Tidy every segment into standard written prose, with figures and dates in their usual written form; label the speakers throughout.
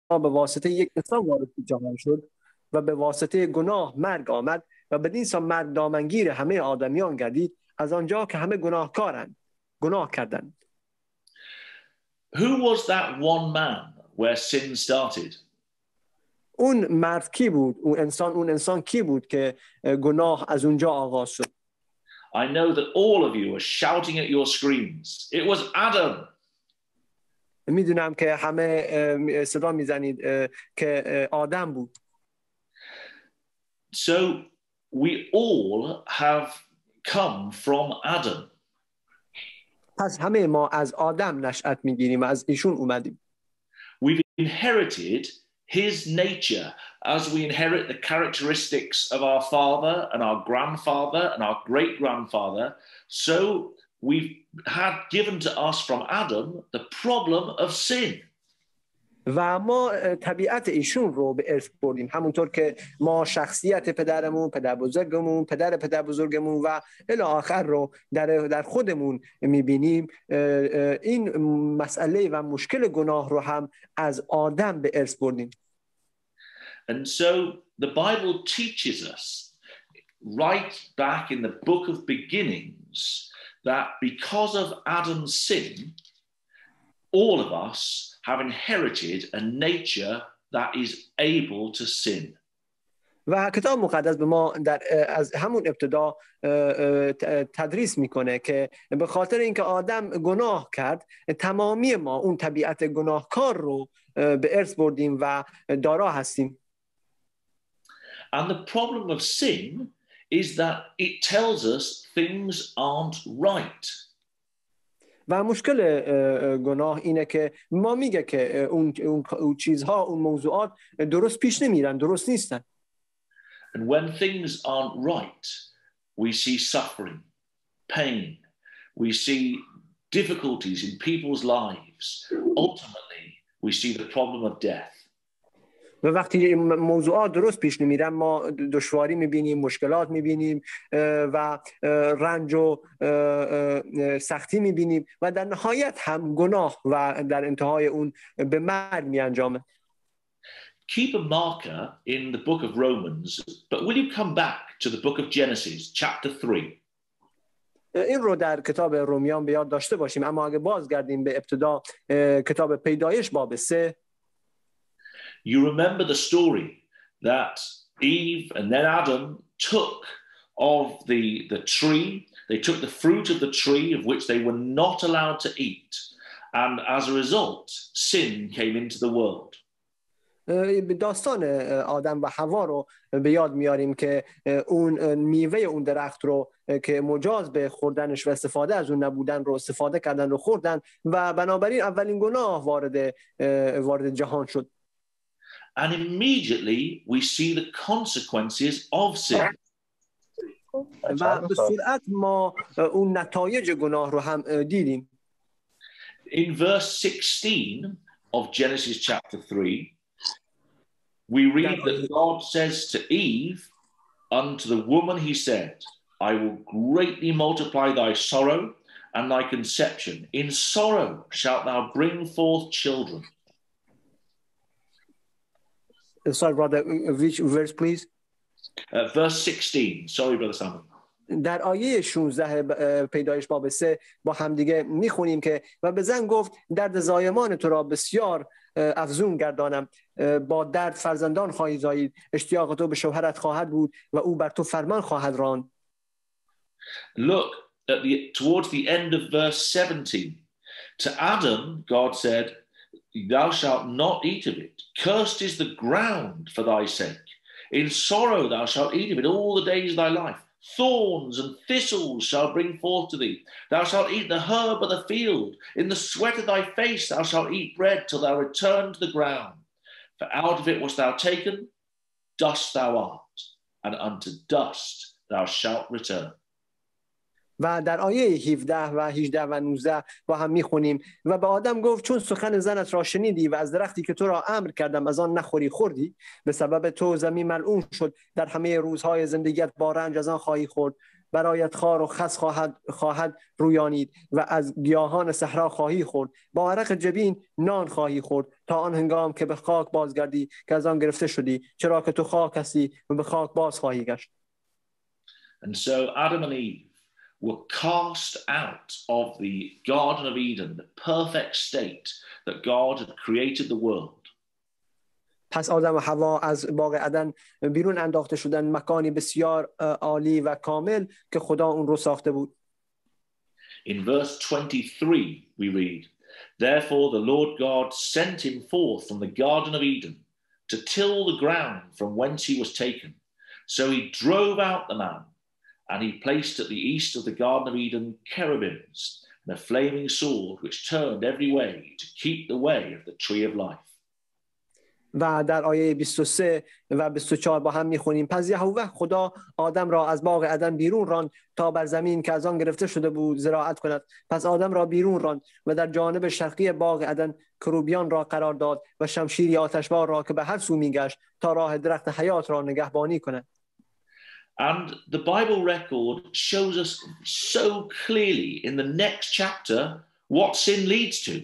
Speaker 1: به واسطه یک انسان وارد جهان شد و به واسطه گناه مرگ آمد و بدین سان مرگ دامنگیر همه آدمیان گردید، از آنجا که همه گناهکارند، گناه کردند.
Speaker 2: Who was that one man where sin started?
Speaker 1: اون مرد کی بود؟ اون انسان کی بود که گناه از اونجا آغاز شد؟
Speaker 2: I know that all of you are shouting at your screens. It was Adam.
Speaker 1: میدونم که همه صدا میزنید که آدم بود.
Speaker 2: So we all have come from Adam.
Speaker 1: پس همه ما از آدم نشأت میگیریم، از ایشون اومدیم.
Speaker 2: We've inherited his nature as we inherit the characteristics of our father and our grandfather and our great-grandfather. So we've had given to us from Adam the problem of sin.
Speaker 1: و ما طبیعت ایشون رو به ارث بردیم، همونطور که ما شخصیت پدرمون، پدر بزرگمون، پدر بزرگمون و الی آخر رو در خودمون میبینیم. این مسئله و مشکل گناه رو هم از آدم به ارث بردیم.
Speaker 2: And so the Bible teaches us right back in the book of beginnings that because of Adam's sin, all of us have inherited a nature that is able to sin.
Speaker 1: و کتاب مقدس به ما از همون ابتدا تدریس میکنه که به خاطر اینکه آدم گناه کرد، تمامی ما اون طبیعت گناهکار رو به ارث بردیم و دارا هستیم.
Speaker 2: And the problem of sin is that it tells us things aren't right.
Speaker 1: و مشکل گناه اینه که ما میگه که اون چیزها، اون موضوعات درست پیش نمیرن، درست نیستن.
Speaker 2: And when things aren't right, we see suffering, pain, we see difficulties in people's lives. Ultimately, we see the problem of death.
Speaker 1: و وقتی موضوعات درست پیش نمیرن، ما دشواری میبینیم، مشکلات میبینیم و رنج و سختی میبینیم و در نهایت هم گناه و در انتهای اون به مرگ میانجامه.
Speaker 2: Keep a marker in the book of Romans, but will you come back to the book of Genesis, chapter 3?
Speaker 1: این رو در کتاب رومیان به یاد داشته باشیم، اما اگه بازگردیم به ابتدا کتاب پیدایش باب 3.
Speaker 2: You remember the story that Eve and then Adam took of the tree. They took the fruit of the tree of which they were not allowed to eat. And as a result, sin came into the world.
Speaker 1: داستان آدم و حوا رو به یاد میاریم که اون میوه اون درخت رو که مجاز به خوردنش و استفاده از اون نبودن رو استفاده کردن و خوردن و بنابراین اولین گناه وارد جهان شد.
Speaker 2: And immediately we see the consequences of sin.
Speaker 1: و به سرعت ما اون نتایج گناه رو هم دیدیم.
Speaker 2: In verse 16 of Genesis chapter 3, we read that God says to Eve, unto the woman he said, I will greatly multiply thy sorrow and thy conception. In sorrow shalt thou bring forth children.
Speaker 1: Sorry, brother, which verse, please?
Speaker 2: Verse 16. Sorry, brother Samuel.
Speaker 1: در آیه 16 پیدایش باب 3 با همدیگه میخونیم که و به زن گفت درد زایمان تو را بسیار افزون گردانم، با درد فرزندان خواهی زایید، اشتیاق تو به شوهرت خواهد بود و او بر تو فرمان خواهد راند.
Speaker 2: Look at towards the end of verse 17. To Adam, God said, thou shalt not eat of it. Cursed is the ground for thy sake. In sorrow thou shalt eat of it all the days of thy life. Thorns and thistles shall bring forth to thee. Thou shalt eat the herb of the field. In the sweat of thy face thou shalt eat bread till thou return to the ground. For out of it wast thou taken, dust thou art, and unto dust thou shalt return.
Speaker 1: و در آیه 17 و 18 و 19 با هم میخونیم و به آدم گفت چون سخن زنت را شنیدی و از درختی که تو را امر کردم از آن نخوری خوردی، به سبب تو زمین ملعون شد، در همه روزهای زندگیت با رنج از آن خواهی خورد برایت خار و خس خواهد رویانید و از گیاهان صحرا خواهی خورد. با عرق جبین نان خواهی خورد تا آن هنگام که به خاک بازگردی که از آن گرفته شدی، چرا که تو خاک هستی و به خاک باز خواهی گشت.
Speaker 2: And so Adam and Eve were cast out of the Garden of Eden, the perfect state that God had created the world.
Speaker 1: پس آدم و حوا از باغ عدن بیرون انداخته شدن، مکانی بسیار عالی و کامل که خدا اون رو ساخته بود.
Speaker 2: In verse 23 we read, therefore the Lord God sent him forth from the Garden of Eden to till the ground from whence he was taken. So he drove out the man, and he placed at the east of the Garden of Eden cherubims and a flaming sword which turned every way to keep the way of the tree of life.
Speaker 1: و در آیه 23 و 24 با هم میخونیم: پس یهوه خدا آدم را از باغ عدن بیرون راند تا بر زمین که از آن گرفته شده بود زراعت کند. پس آدم را بیرون راند و در جانب شرقی باغ عدن کروبیان را قرار داد و شمشیری آتشبار را که به هر سو میگشت تا راه درخت حیات را نگهبانی کند.
Speaker 2: And the Bible record shows us so clearly in the next chapter what sin leads to.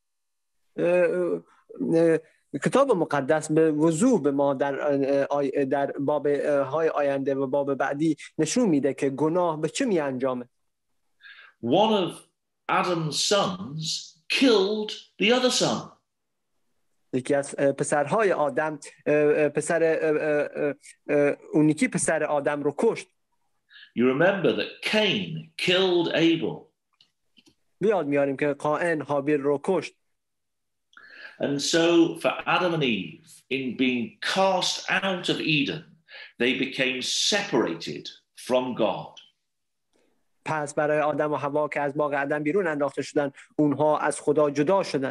Speaker 1: کتاب مقدس به وضوح به ما در باب های آینده و باب بعدی نشون میده که گناه به چه می انجامه.
Speaker 2: One of Adam's sons killed the other son.
Speaker 1: یکی از پسرهای آدم اونیکی پسر آدم رو کشت.
Speaker 2: You remember that Cain killed Abel.
Speaker 1: بیاد میاریم که قائن هابیل رو کشت.
Speaker 2: And so for Adam and Eve, in being cast out of Eden, they became separated from God.
Speaker 1: پس برای آدم و حوا که از باغ عدن بیرون انداخته شدن، اونها از خدا جدا شدن.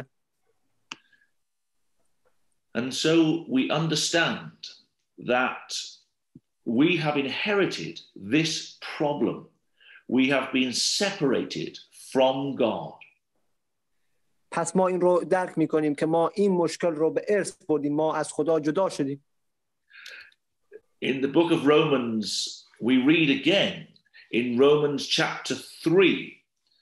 Speaker 2: And so we understand that we have inherited this problem. We have been separated from God.
Speaker 1: پس ما این رو درک میکنیم که ما این مشکل رو به ارث بردیم، ما از خدا جدا شدیم.
Speaker 2: In the book of Romans, we read again in Romans chapter 3.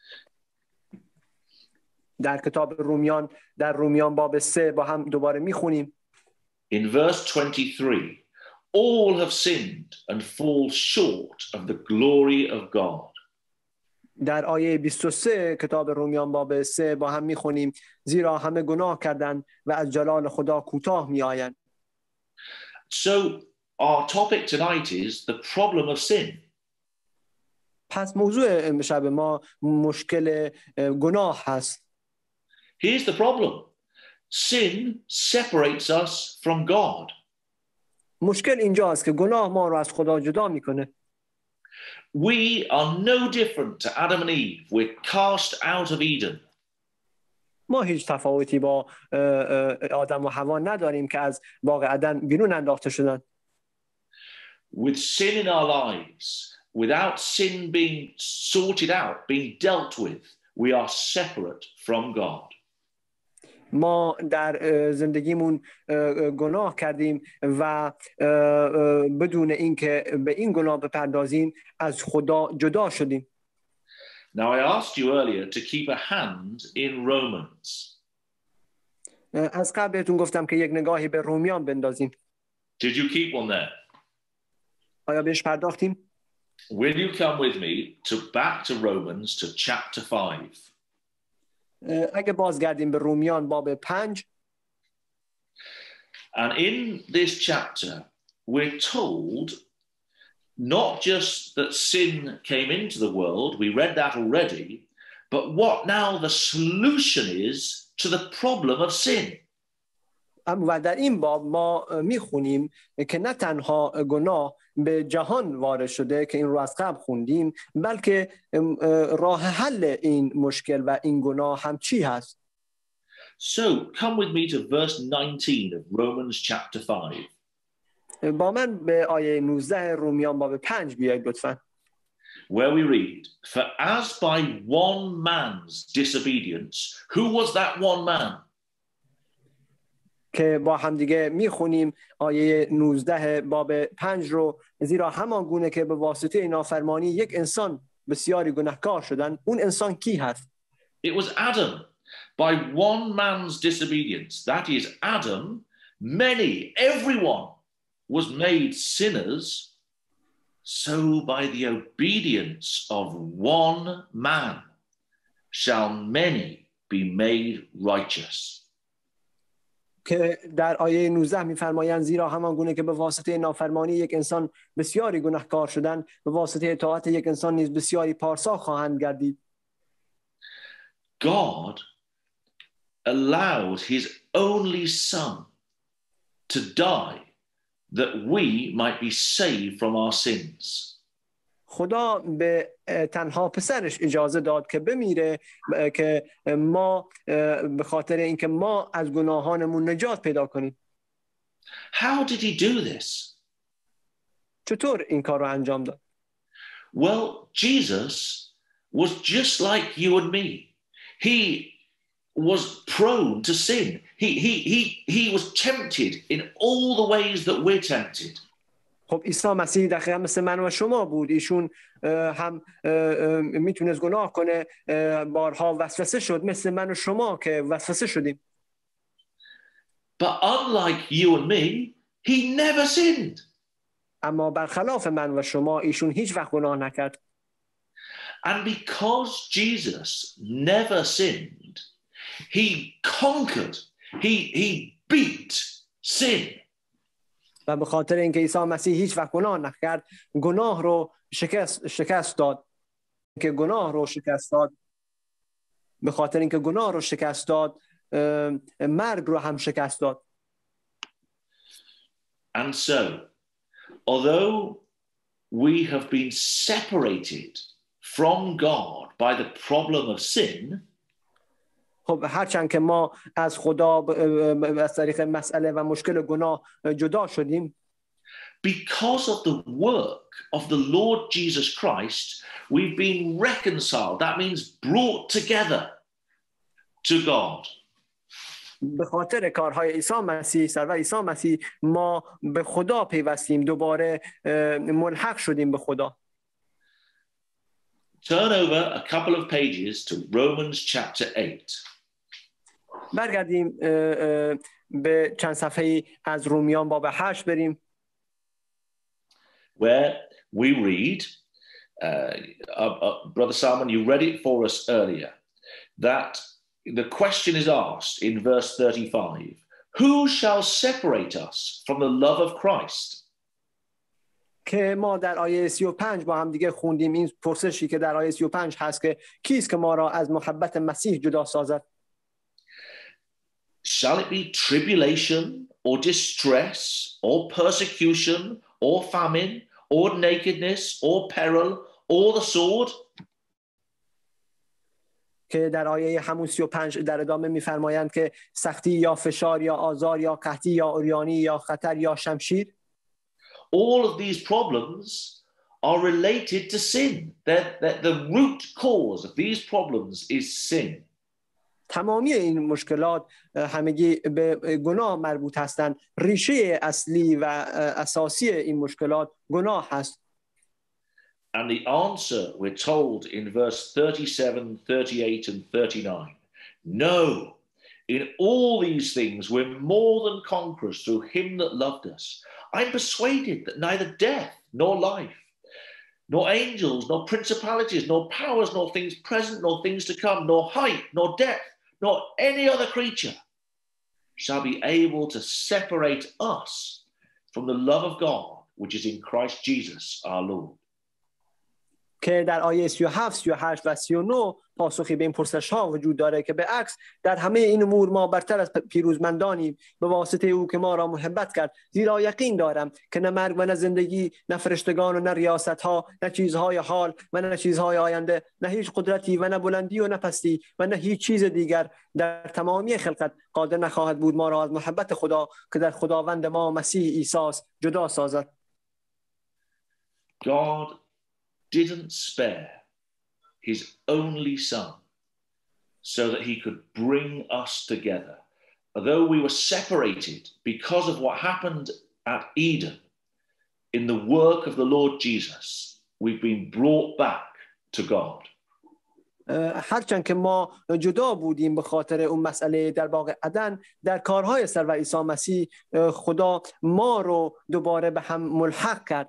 Speaker 1: در کتاب رومیان در رومیان باب 3 با هم دوباره میخونیم.
Speaker 2: In verse 23, all have sinned and fall short of the glory of God.
Speaker 1: در آیه 23 کتاب رومیان باب 3 با هم میخونیم: زیرا همه گناه کردند و از جلال خدا کوتاه میآیند.
Speaker 2: So our topic tonight is the problem of sin.
Speaker 1: پس موضوع امشب ما مشکل گناه هست.
Speaker 2: Here's the problem. Sin separates us from God.
Speaker 1: مشکل اینجاست که گناه ما رو از خدا جدا میکنه.
Speaker 2: We are no different to Adam and Eve. We're cast out of Eden.
Speaker 1: ما هیچ تفاوتی با آدم و حوا نداریم که از باغ عدن بیرون انداخته شدن.
Speaker 2: With sin in our lives, without sin being sorted out, being dealt with, we are separate from God.
Speaker 1: ما در زندگیمون گناه کردیم و بدون اینکه به این گناه بپردازیم از خدا جدا شدیم.
Speaker 2: Now I asked you earlier to keep a hand in Romans.
Speaker 1: از قبل بهتون گفتم که یک نگاهی به رومیان بندازیم.
Speaker 2: Did you keep one there?
Speaker 1: آیا بهش پرداختیم؟
Speaker 2: Will you come with me back to Romans to chapter 5?
Speaker 1: اگه بازگردیم به رومیان باب 5.
Speaker 2: And in this chapter we're told not just that sin came into the world, we read that already, but what now the solution is to the problem of sin.
Speaker 1: و در این باب ما میخونیم که نه تنها گناه به جهان وارد شده که این رو از قبل خوندیم، بلکه راه حل این مشکل و این گناه هم چی هست.
Speaker 2: So come with me to verse 19 of Romans chapter 5.
Speaker 1: با من به آیه 19 رومیان باب 5 بیایید لطفاً.
Speaker 2: Where we read, for as by one man's disobedience, who was that one man?
Speaker 1: که با همدیگه میخونیم آیه 19 باب 5 رو. زیرا همان گونه که به واسطه نافرمانی یک انسان بسیاری گناهکار شدن، اون انسان کی هست؟
Speaker 2: It was Adam. By one man's disobedience, that is Adam, everyone was made sinners. So by the obedience of one man shall many be made righteous.
Speaker 1: که در آیه 19 میفرمایند زیرا همان گونه که به واسطه نافرمانی یک انسان بسیاری گناهکار شدن، به واسطه اطاعت یک انسان نیز بسیاری پارسا خواهند گردید.
Speaker 2: God allowed his only son to die that we might be saved from our sins.
Speaker 1: خدا به تنها پسرش اجازه داد که بمیره که ما به خاطر اینکه ما از گناهانمون نجات پیدا کنیم.
Speaker 2: How did he do this?
Speaker 1: چطور این کار رو انجام داد؟
Speaker 2: Well, Jesus was just like you and me. He was prone to sin. He was tempted in all the ways that we're tempted.
Speaker 1: خب عیسی مسیح دقیقا مثل من و شما بود. ایشون هم میتونست گناه کنه، بارها وسوسه شد مثل من و شما که وسوسه شدیم.
Speaker 2: But unlike you and me, he never sinned.
Speaker 1: اما برخلاف من و شما ایشون هیچ وقت گناه نکرد.
Speaker 2: And because Jesus never sinned, he conquered, he beat sin.
Speaker 1: و به خاطر اینکه عیسی مسیح هیچ وقت گناه نکرد، گناه رو شکست داد. که گناه رو شکست داد، به خاطر اینکه گناه رو شکست داد، مرگ رو هم شکست داد.
Speaker 2: And so, although we have been separated from God by the problem of sin,
Speaker 1: خب هرچند که ما از خدا از طریق مسئله و مشکل گناه جدا شدیم،
Speaker 2: because of the work of the Lord Jesus Christ, we've been reconciled. That means brought together to God.
Speaker 1: به خاطر کارهای عیسی مسیح، سرور عیسی مسیح، ما به خدا پیوستیم، دوباره ملحق شدیم به خدا.
Speaker 2: Turn over a couple of pages to Romans chapter 8.
Speaker 1: برگردیم به چند صفحه از رومیان باب 8 بریم.
Speaker 2: Where we read, Brother Salman, you read it for us earlier, that the question is asked in verse 35, who shall separate us from the love of Christ?
Speaker 1: که ما در آیه 35 با هم دیگه خوندیم این پرسشی که در آیه 35 هست که کیست که ما را از محبت مسیح جدا سازد؟
Speaker 2: Shall it be tribulation or distress or persecution or famine or nakedness or peril or the sword?
Speaker 1: که در آیه همون 35 در ادامه می‌فرمایند که سختی یا فشار یا آزار یا قحطی یا عریانی یا خطر یا شمشیر.
Speaker 2: All of these problems are related to sin. The root cause of these problems is sin.
Speaker 1: تمامی این مشکلات همگی به گناه مربوط هستند. ریشه اصلی و اساسی این مشکلات گناه هست.
Speaker 2: And the answer we're told in verse 37, 38 and 39. No, in all these things we're more than conquerors through him that loved us. I'm persuaded that neither death nor life, nor angels, nor principalities, nor powers, nor things present, nor things to come, nor height, nor depth, nor any other creature shall be able to separate us from the love of God, which is in Christ Jesus our Lord.
Speaker 1: که در آیه 37, 38 و 39 پاسخی به این پرسش ها وجود داره که به عکس در همه این امور ما برتر از پیروزمندانیم به واسطه او که ما را محبت کرد، زیرا یقین دارم که نه مرگ و نه زندگی، نه فرشتگان و نه ریاست ها، نه چیزهای حال و نه چیزهای آینده، نه هیچ قدرتی و نه بلندی و نه پستی و نه هیچ چیز دیگر در تمامی خلقت قادر نخواهد بود ما را از محبت خدا که در خداوند ما مسیح عیسی است جدا سازد.
Speaker 2: God didn't spare his only son so that he could bring us together although we were separated because of what happened at Eden, in the work of the Lord Jesus, we've been brought back to God.
Speaker 1: هرچند که ما جدا بودیم به خاطر اون مسئله در باغ عدن، در کارهای سر و عیسی مسیح خدا ما رو دوباره به هم ملحق کرد.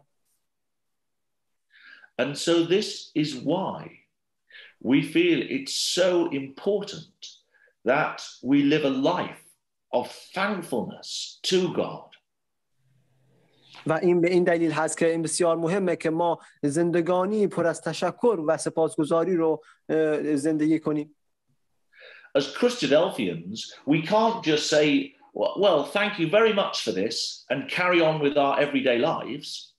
Speaker 2: And so this is why we feel it's so important that we live a life of thankfulness to God.
Speaker 1: و این به این دلیل هست که این بسیار مهمه که ما زندگانی پر از تشکر و سپاسگزاری رو زندگی کنیم.
Speaker 2: As Christadelphians, we can't just say, well, thank you very much for this and carry on with our everyday lives.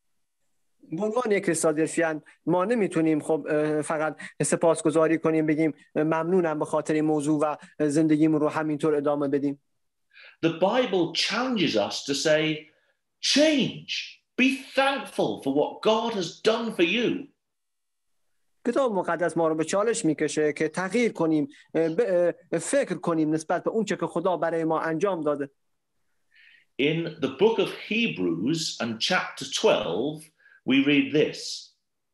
Speaker 1: به عنوان یک کریستادلفیان ما نمیتونیم خب فقط سپاسگزاری کنیم بگیم ممنونم به خاطر این موضوع و زندگیمون رو همینطور ادامه بدیم.
Speaker 2: The Bible challenges us to say, change. Be thankful for what God has done for you.
Speaker 1: کتاب مقدس ما رو به چالش میکشه که تغییر کنیم، فکر کنیم نسبت به اون چه که خدا برای ما انجام داده.
Speaker 2: In the book of Hebrews and chapter 12, we read this.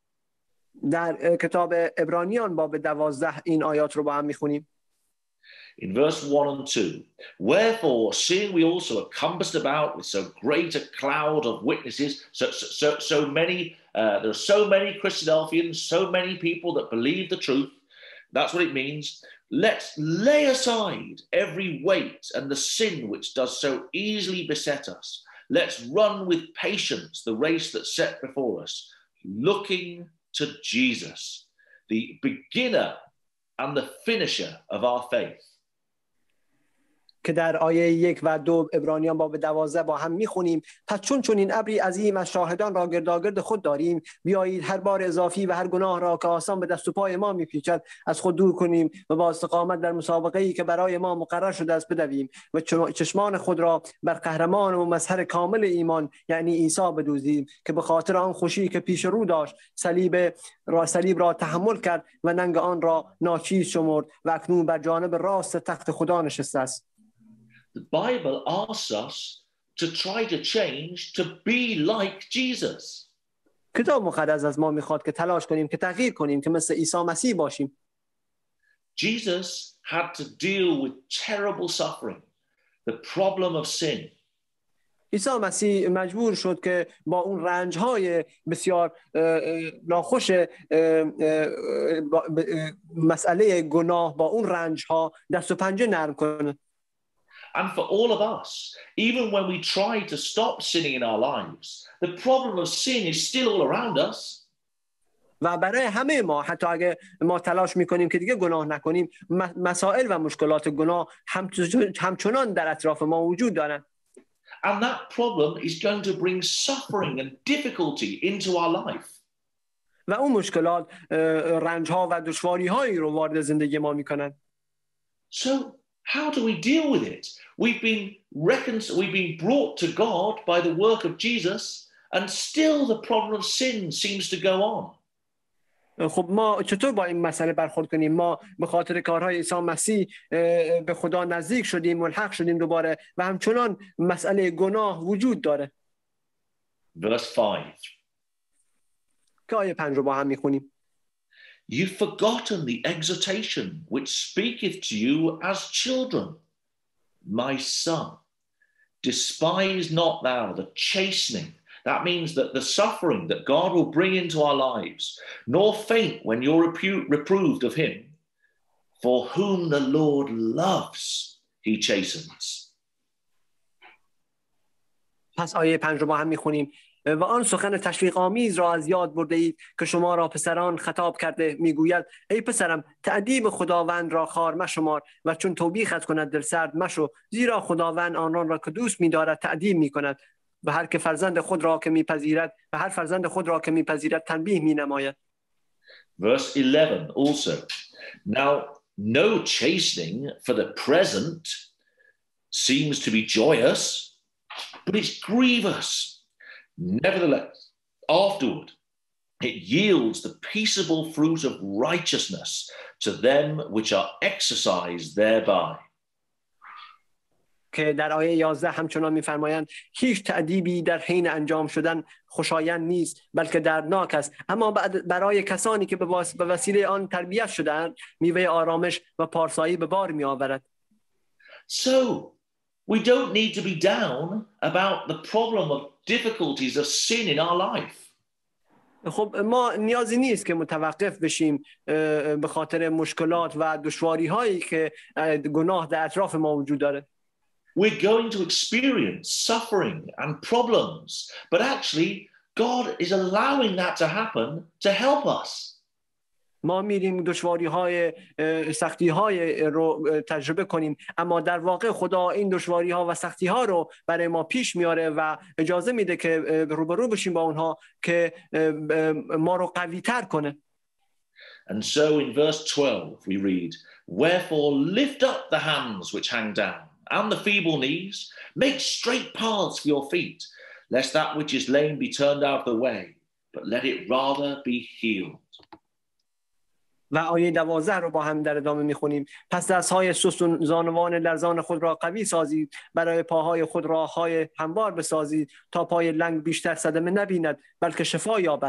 Speaker 1: در کتاب عبرانیان باب 12 این آیات رو با هم میخونیم.
Speaker 2: In verse 1 and 2, wherefore, seeing we also are compassed about with so great a cloud of witnesses, there are so many Christadelphians, so many people that believe the truth. That's what it means. Let's lay aside every weight and the sin which does so easily beset us. Let's run with patience the race that's set before us, looking to Jesus, the beginner and the finisher of our faith.
Speaker 1: که در آیه 1 و 2 عبرانیان باب 12 با هم میخونیم. پس چون این ابری عظیم از شاهدان را گرداگرد خود داریم، بیایید هر بار اضافی و هر گناه را که آسان به دست و پای ما میپیچد از خود دور کنیم و با استقامت در مسابقه‌ای که برای ما مقرر شده است بدویم و چشمان خود را بر قهرمان و مظهر کامل ایمان یعنی عیسی بدوزیم که به خاطر آن خوشی که پیش رو داشت صلیب را تحمل کرد و ننگ آن را ناچیز شمرد و اکنون بر جانب راست تخت خدا نشسته است.
Speaker 2: The Bible asks us to try to change to be like Jesus.
Speaker 1: کتاب مقدس از ما میخواد که تلاش کنیم که تغییر کنیم که مثل عیسی مسیح باشیم.
Speaker 2: Jesus had to deal with terrible suffering, the problem of sin.
Speaker 1: عیسی مسیح مجبور شد که با اون رنج‌های بسیار ناخوش مسئله گناه با اون رنج‌ها دست و پنجه نرم کنه.
Speaker 2: And for all of us, even when we try to stop sinning in our lives, the problem of sin is still all around us.
Speaker 1: و برای همه ما حتی اگه ما تلاش میکنیم که دیگه گناه نکنیم، مسائل و مشکلات گناه همچنان در اطراف ما وجود دارن.
Speaker 2: And that problem is going to bring suffering and difficulty into our life.
Speaker 1: و اون مشکلات رنج‌ها و دشواری‌هایی رو وارد زندگی ما میکنن.
Speaker 2: So how do we deal with it? We've been brought to God by the work of Jesus, and still the problem of sin seems to go on.
Speaker 1: خب ما چطور با این مسئله برخورد کنیم؟ ما به خاطر کارهای عیسی مسیح به خدا نزدیک شدیم، ملحق شدیم دوباره و همچنان مسئله گناه وجود داره.
Speaker 2: Verse 5.
Speaker 1: که آیه 5 رو با هم میخونیم.
Speaker 2: You've forgotten the exhortation which speaketh to you as children. My son, despise not thou the chastening. That means that the suffering that God will bring into our lives, nor faint when you're reproved of him. For whom the Lord loves, he chastens.
Speaker 1: پس آیه 5 رو با هم میخونیم. و آن سخن تشویق آمیز را از یاد برده اید که شما را پسران خطاب کرده میگوید ای پسرم تأدیب خداوند را خوار مشمار و چون توبیخت کند دل سرد مشو، زیرا خداوند آنان را که دوست می‌دارد تأدیب می‌کند و هر فرزند خود را که می‌پذیرد تنبیه می‌نماید.
Speaker 2: Verse 11 also. Now no chastening for the present seems to be joyous, but it's grievous. Nevertheless, afterward, it yields the peaceable fruit of righteousness to them which are exercised thereby.
Speaker 1: که در آیه 11 همچنان می‌فرمایند هیچ تأدیبی در حین انجام شدن خوشایند نیست بلکه دردناک است، اما برای کسانی که به وسیله آن تربیت شده‌اند میوه آرامش و پارسایی به بار می‌آورد.
Speaker 2: So we don't need to be down about the problem of difficulties of sin in our life.
Speaker 1: خب ما نیازی نیست که متوقف بشیم به خاطر مشکلات و دشواری هایی که گناه در اطراف ما وجود داره.
Speaker 2: We're going to experience suffering and problems, but actually God is allowing that to happen to help us.
Speaker 1: ما میریم دشواری های سختی های رو تجربه کنیم، اما در واقع خدا این دشواری ها و سختی ها رو برای ما پیش میاره و اجازه میده که روبرو بشیم با اونها که ما رو قوی تر کنه.
Speaker 2: And so in verse 12 we read, wherefore lift up the hands which hang down and the feeble knees, make straight paths for your feet, lest that which is lame be turned out of the way, but let it rather be healed.
Speaker 1: و آیه 12 رو با هم در ادامه میخونیم. پس دستهای سست و زانوان لرزان خود را قوی سازید، برای پاهای خود راههای هموار بسازید، تا پای لنگ بیشتر صدمه نبیند بلکه شفا یابد.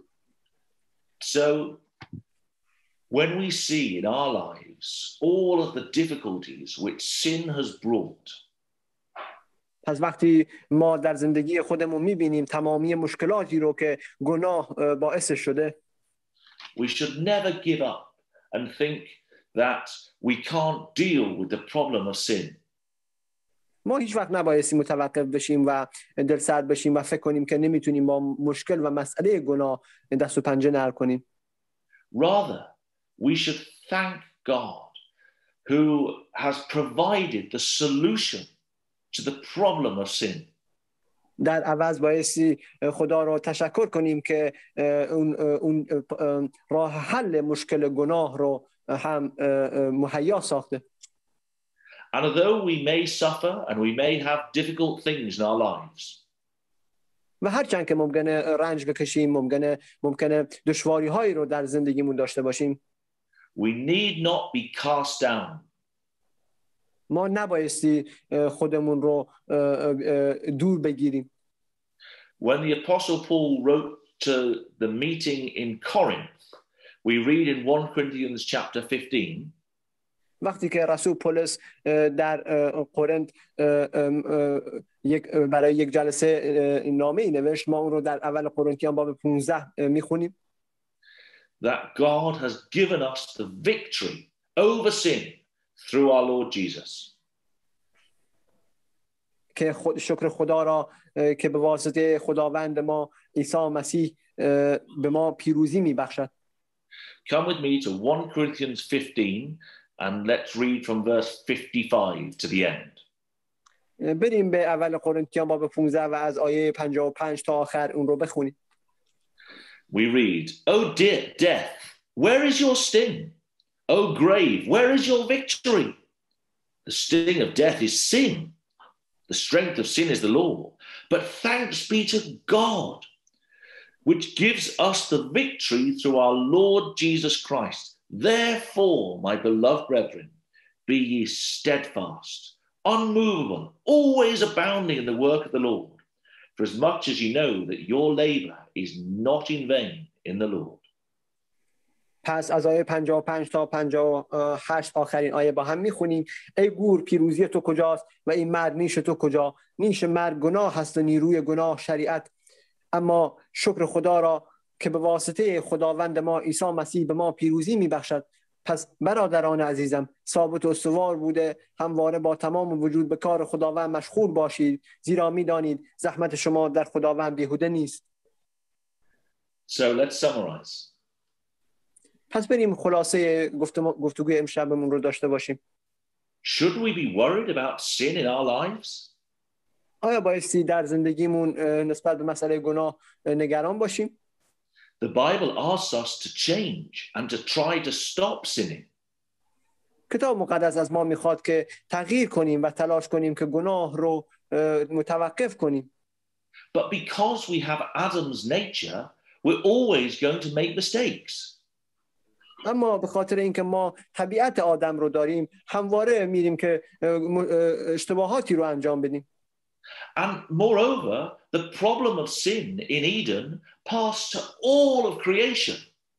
Speaker 2: So when we see in our lives all of the difficulties which sin has brought,
Speaker 1: پس وقتی ما در زندگی خودمون میبینیم تمامی مشکلاتی رو که گناه باعث شده،
Speaker 2: we should never give up and think that we can't deal with the problem of sin.
Speaker 1: ما هیچ وقت نبایستی متوقف بشیم و دلسرد بشیم و فکر کنیم که نمیتونیم با مشکل و مسئله گناه دست و پنجه نرم کنیم.
Speaker 2: Rather, we should thank God who has provided the solution to the problem of sin.
Speaker 1: در عوض بایستی خدا را تشکر کنیم که اون راه حل مشکل گناه رو هم مهیا ساخته.
Speaker 2: And although we may suffer and we may have difficult things in our lives,
Speaker 1: و هرچند که ممکنه رنج بکشیم، ممکنه دشواری هایی رو در زندگیمون داشته باشیم،
Speaker 2: we need not be cast down.
Speaker 1: ما نبایستی خودمون رو دور بگیریم.
Speaker 2: When the Apostle Paul wrote to the meeting in Corinth, we read in 1 Corinthians chapter 15,
Speaker 1: وقتی که رسول پولس در قرنت برای یک جلسه نامه‌ای نوشت، ما اون رو در اول قرنتیان باب 15 میخونیم،
Speaker 2: that God has given us the victory over sin through our Lord Jesus.
Speaker 1: که شکر خدا را که به واسطه خداوند ما عیسی مسیح به ما پیروزی میبخشد.
Speaker 2: Come with me to 1 Corinthians 15 and let's read from verse 55 to the end.
Speaker 1: بریم به اول قرنتیان باب 15 و از آیه 55 تا آخر اون رو بخونیم.
Speaker 2: We read, O death, where is your sting? O grave, where is your victory? The sting of death is sin. The strength of sin is the law. But thanks be to God, which gives us the victory through our Lord Jesus Christ. Therefore, my beloved brethren, be ye steadfast, unmovable, always abounding in the work of the Lord, for as much as you know that your labor is not in vain in the Lord.
Speaker 1: پس از آیه 55 تا 58 آخرین آیه با هم میخونیم. ای گور پیروزی تو کجاست و این مرگ نیش تو کجا؟ نیش مرگ گناه هست و نیروی گناه شریعت. اما شکر خدا را که به واسطه خداوند ما عیسی مسیح به ما پیروزی میبخشد. پس برادران عزیزم ثابت و استوار بوده همواره با تمام وجود به کار خداوند مشغول باشید، زیرا میدانید زحمت شما در خداوند بیهوده نیست.
Speaker 2: So let's summarize.
Speaker 1: پس بریم خلاصه گفتگوی امشبمون رو داشته باشیم.
Speaker 2: Should we be worried about sin in our lives?
Speaker 1: آیا بایستی در زندگیمون نسبت به مسئله گناه نگران باشیم؟
Speaker 2: The Bible asks us to change and to try to stop sinning.
Speaker 1: کتاب مقدس از ما میخواد که تغییر کنیم و تلاش کنیم که گناه رو متوقف کنیم.
Speaker 2: But because we have Adam's nature, we're always going to make mistakes.
Speaker 1: اما به خاطر اینکه ما طبیعت آدم رو داریم همواره میریم که اشتباهاتی رو انجام بدیم.
Speaker 2: And moreover, the problem of sin in Eden passed to all of creation.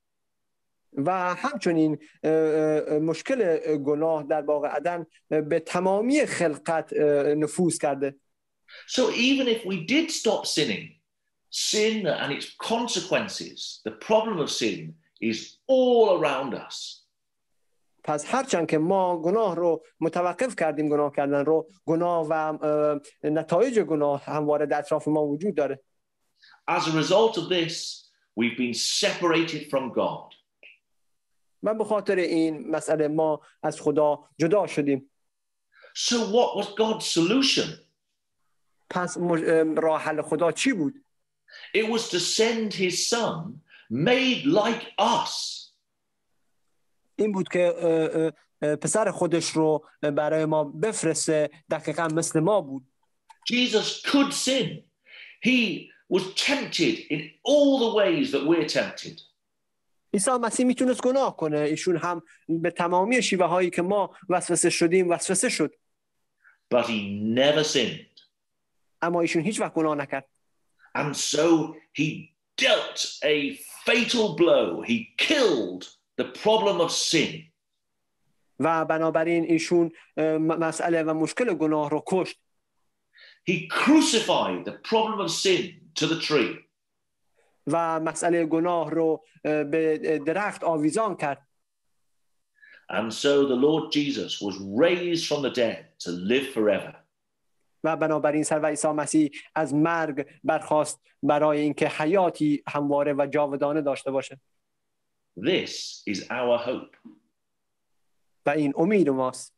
Speaker 1: و همچنین مشکل گناه در باغ عدن به تمامی خلقت نفوذ کرده.
Speaker 2: So even if we did stop sinning, sin and its consequences, the problem of sin is all around us.
Speaker 1: پس هرچند که ما گناه رو متوقف کردیم، گناه کردن رو، گناه و نتایج گناه همواره در اطراف ما وجود داره.
Speaker 2: As a result of this, we've been separated from God.
Speaker 1: و به خاطر این مسئله ما از خدا جدا شدیم.
Speaker 2: So what was God's solution?
Speaker 1: پس راه حل خدا چی بود؟
Speaker 2: It was to send his son made like us.
Speaker 1: این بود که پسر خودش رو برای ما بفرسته، دقیقا مثل ما بود.
Speaker 2: Jesus could sin. He was tempted in all the ways that we're tempted.
Speaker 1: عیسی مسیح میتونست گناه کنه. ایشون هم به تمامی شیوه هایی که ما وسوسه شدیم وسوسه شد.
Speaker 2: But he never sinned.
Speaker 1: اما ایشون هیچ وقت گناه نکرد.
Speaker 2: And so he dealt a fatal blow. He killed the problem of sin.
Speaker 1: و بنابراین ایشون مسئله و مشکل گناه رو کشت.
Speaker 2: He crucified the problem of sin to the tree.
Speaker 1: و مسئله گناه رو به درخت آویزان کرد.
Speaker 2: And so the Lord Jesus was raised from the dead to live forever.
Speaker 1: و بنابراین سرور عیسی مسیح از مرگ برخاست برای اینکه حیاتی همواره و جاودانه داشته باشه.
Speaker 2: This is our hope.
Speaker 1: و این امید ماست.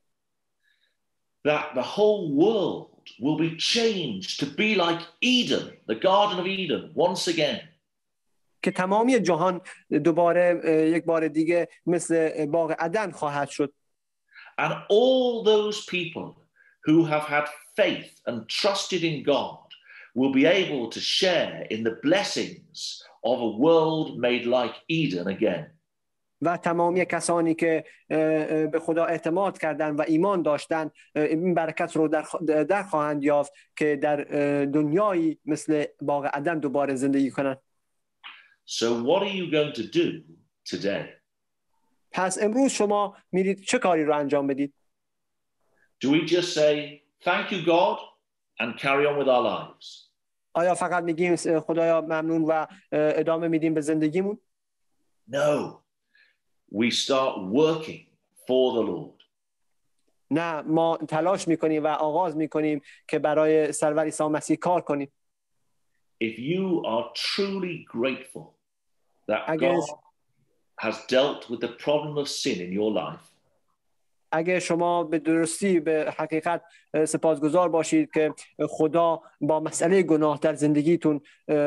Speaker 2: That the whole world will be changed to be like Eden, the Garden of Eden, once again.
Speaker 1: که تمامی جهان دوباره یک بار دیگه مثل باغ عدن خواهد شد.
Speaker 2: And all those people who have had faith and trusted in God will be able to share in the blessings of a world made like Eden again.
Speaker 1: و تمامی کسانی که به خدا اعتماد کردن و ایمان داشتن این برکت رو در خواهند یافت که در دنیایی مثل باغ عدن دوباره زندگی کنند.
Speaker 2: So what are you going to do today?
Speaker 1: پس امروز شما میرید چه کاری رو انجام بدید؟
Speaker 2: Do we just say thank you God and carry on with our lives?
Speaker 1: آیا فقط میگیم خدایا ممنون و ادامه میدیم به زندگیمون؟
Speaker 2: No. We start working for the Lord.
Speaker 1: نه، ما تلاش میکنیم و آغاز میکنیم که برای سرور عیسی مسیح کار کنیم.
Speaker 2: If you are truly grateful that
Speaker 1: اگه
Speaker 2: God has dealt with the problem of sin in your life,
Speaker 1: اگه شما به درستی به حقیقت سپاسگزار باشید که خدا با مسئله گناه در زندگیتون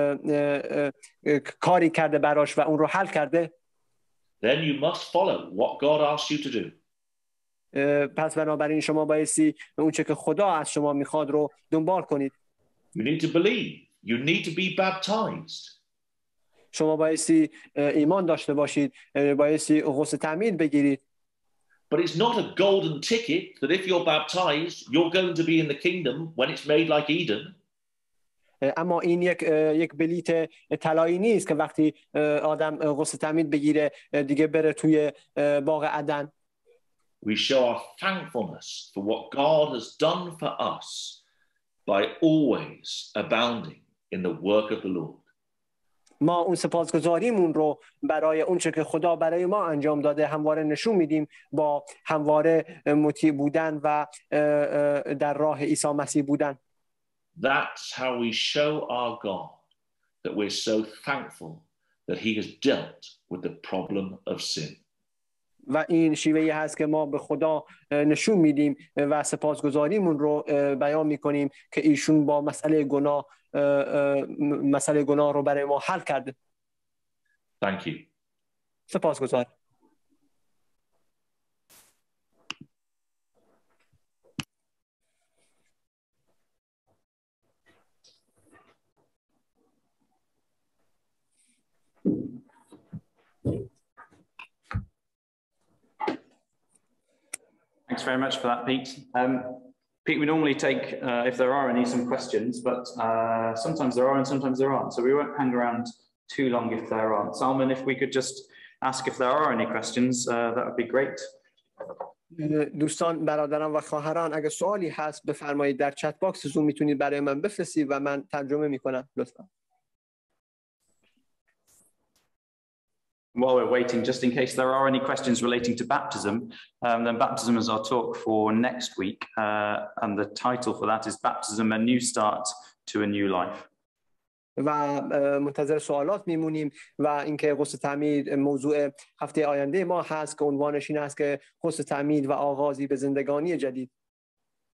Speaker 1: کاری کرده براش و اون رو حل کرده،
Speaker 2: then you must follow what God asks you to do.
Speaker 1: پس بنابراین شما بایستی اون چه که خدا از شما میخواد رو دنبال کنید.
Speaker 2: You need to believe. You need to be baptized.
Speaker 1: شما بایستی ایمان داشته باشید، بایستی غسل تعمید بگیرید.
Speaker 2: But it's not a golden ticket that if you're baptized, you're going to be in the kingdom when it's made like Eden.
Speaker 1: اما این یک بلیت طلایی نیست که وقتی آدم غسل تعمید بگیره دیگه بره توی باغ عدن.
Speaker 2: We show our thankfulness for what God has done for us by always abounding in the work of the Lord.
Speaker 1: ما اون سپاسگزاریمون رو برای اون چه که خدا برای ما انجام داده همواره نشون میدیم با همواره مطیع بودن و در راه عیسی مسیح بودن.
Speaker 2: That's how we show our God that we're so thankful that he has dealt with the problem of sin.
Speaker 1: و این شیوهی هست که ما به خدا نشون میدیم و سپاسگزاریمون رو بیان میکنیم که ایشون با مسئله گناه رو برای ما حل کرده.
Speaker 2: Thank you.
Speaker 1: سپاسگزار.
Speaker 3: Thanks very much for that, Pete. Pete, we normally take, if there are any, some questions, but sometimes there are and sometimes there aren't. So we won't hang around too long if there aren't. Salman, if we could just ask if there are any questions, that would be great.
Speaker 1: دوستان، برادران و خواهران، اگه سوالی هست بفرمایید در چت باکس زوم میتونید برای من بفرستید و من ترجمه میکنم. لطفا.
Speaker 3: While we're waiting, just in case there are any questions relating to baptism, then baptism is our talk for next week, and the title for that is Baptism, a New Start to a New Life.
Speaker 1: و منتظر سوالات میمونیم و اینکه غسل تعمید موضوع هفته آینده ما هست که عنوانش این است که غسل تعمید و آغازی به زندگانی جدید.